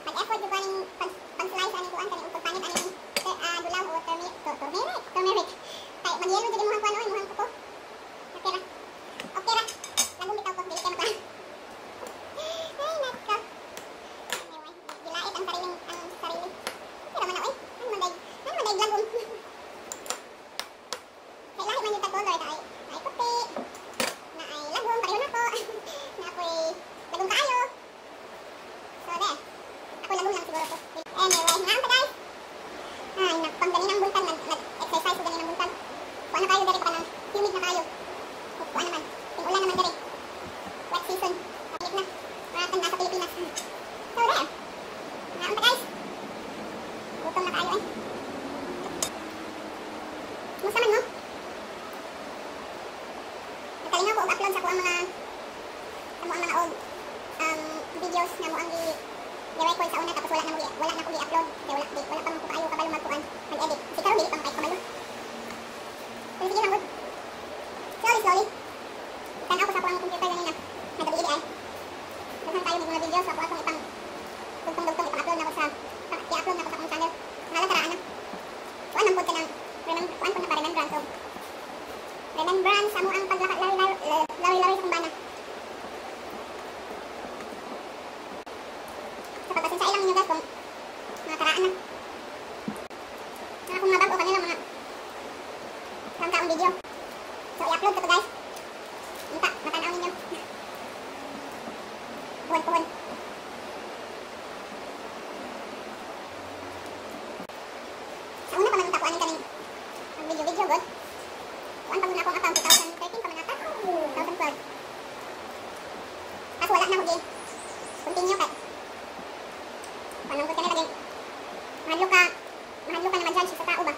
Pag-effort yung kaning pag-slice aning kuan kaning pagpanit aning dulaw o turmeric. Kay magyelo jud imong kuan imong kuko. Okay ra. Okay ra. Lagom bitaw ko dili kay mata. Ay nako. Anyway, gilait ang sarili. Pero man oy, ano man day lagom. Kay lahi man yung color kay ay puti. Na ay lagom pareho na ko. Na ako'y lagom kaayo. So there. Ako lagom lang siguro ko. Anyway, naam pa guys. Ay, nagpanggalinang bulkan, nag-exercise ko ganinang bulkan. Kung ano kayo, dari pa ng humid na kayo. Kung ano naman, ting-ulan naman dari. Wet season, palit na. Maratang nasa Pilipinas. So there. Naam pa guys. Gutom na kayo eh. Kumusta man mo? Nagkalingaw ko og-upload sa ko ang mga old videos na mo ang i-record sa una tapos wala na ko i-upload kaya wala pa man ko kayo kabalo magkuan mag-edit kasi karon dili pa man kay kabalo pero sige lang good slowly tanaw ko sa akong computer ganina nagabi ay dahan tayo ng mga videos sa akong ipang dugtong ipang-upload na ko sa i-upload na ko sa akong channel nalataraan na kuan ang pod ka ng remembrance amo ang paglari-lari sa kumbana. So pagpasensya lang ninyo guys kung mga karaan na. Kung mabago kanila mga taong video. So i-upload ko to guys. Minta, matanaw ninyo. Puhon. Sa una pa man takuanin kaming video good. Kuan pa muna akong account 2013 pa man ata. 2012. Kaso wala na ako game. Continue kay. Panong ko kanila din. Mahadlo ka na ma-judge sa tao ba?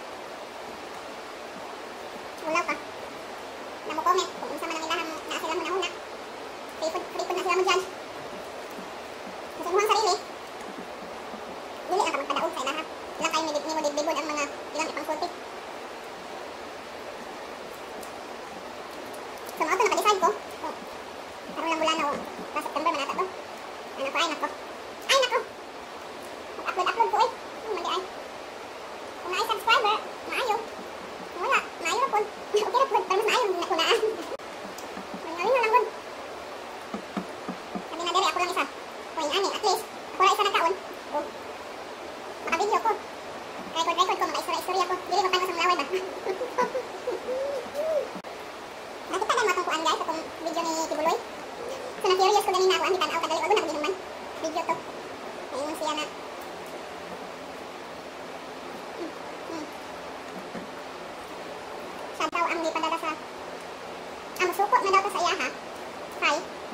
Wala ka. Na mo comment kung unsa man ang ilahang naa sila hunahuna. Free na sila mo-judge. Kasi mo ang sarili. Dili ang ka magpadaog sa ilaha. Ilang kayo ni mo dibdibod ang mga ilang ipang-sulti. So, mga ito, naka-decide ko. Oh, karoon lang mula na, last September manata to. Ay, nako. Mag-upload ko, eh. Mali ay. Kung na ay subscriber, maayo. Kung wala, maayo na po. Okay na po, pero mas maayo na kunaan. Ngayon na lang po. Sabi na dere, ako lang isa. Kung ani, at least, ako lang isa nagkaon. Oh, maka-video ko. Record ko, maka-istorya ko. Dili ko paano sa malaway ba? Nakita na matong kuan guys atong video ni Kibuloy. So na-curious ko ganina ako ang tanaw kadali wala na ko ginuman. Video to. Ayun siya na. Siya daw ang lipadala sa suko na daw to sa iya ha. Hi.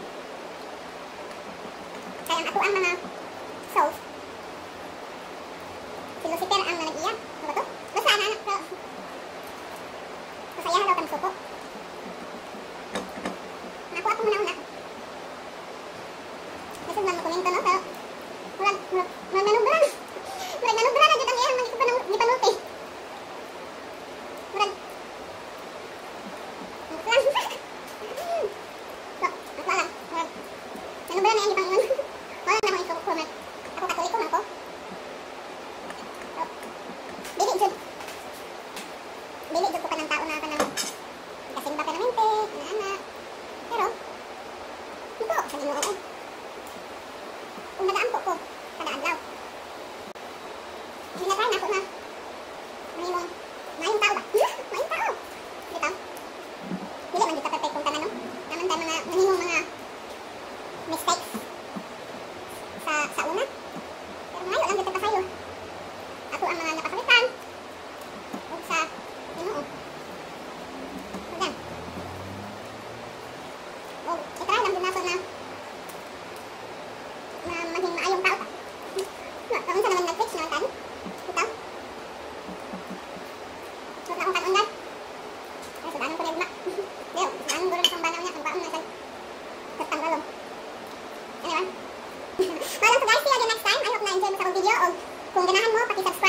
Kaya ang ato ang mga sauce. Si Lucifer ang nag-iya. Ano ba to? Basta na anak ko. Sa iya daw kang suko. Ako muna. Kasi naman komento no, pero nanubra na dyan ang iyang gipanuti. Murag. So, ako alam. Nanubra na yung gipangunan. Wala na akong isukuman. Ako katoliko man ko. So, dili jud ko ka ng tao na ka ng kasimba permanente, na pero, ito, sa Ginoo ko. Kung nagaampo ko, kada adlaw. Ginatry na ako na mayong tao ba? Mayong tao. Dito. Dili man dito perfect kung tanan, no? Naman tayo mga nanimong mga mistakes sa una. Pero ngayon lang dito pa kayo. Ako ang mga napakalitan. O sa Ginoo. So, yan. Oh, itry lang din nato na maging maayong tao pa. Kung sa naman nag-fix naman tayo. Ito. So, na akong kanundan. Ay, sudanan ko na yung mak. Deo, sudanan ko rin sa banaw niya. Ang baon na sa tanggalong. Anyway. Well, so guys, see you again next time. I hope na-enjoy mo sa akong video. O kung ganahan mo, pakisubscribe.